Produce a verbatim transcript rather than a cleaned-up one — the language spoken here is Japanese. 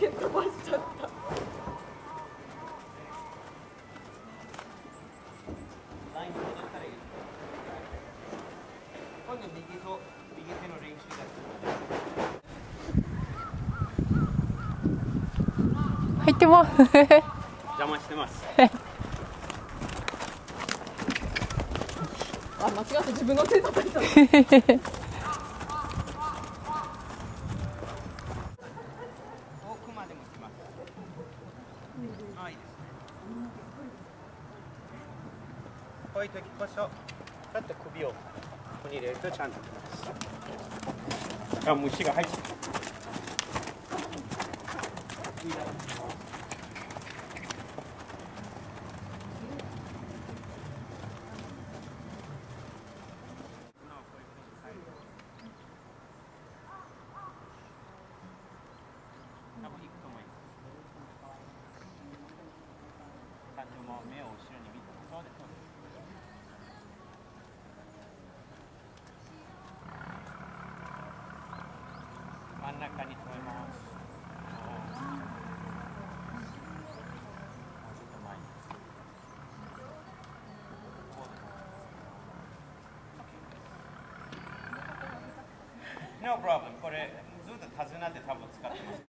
け飛ばしちゃった。ライン戻ったらいい。今度右と右手の練習だ。 入ってます。 邪魔してます。あ、間違って自分の手叩いた。こういう時こそ、ちょっと首をここに入れるとちゃんときます。あ、虫が入ってる。目を後ろに見て、そうです。真ん中に止めます。No problem。これずっと手綱で多分使ってます。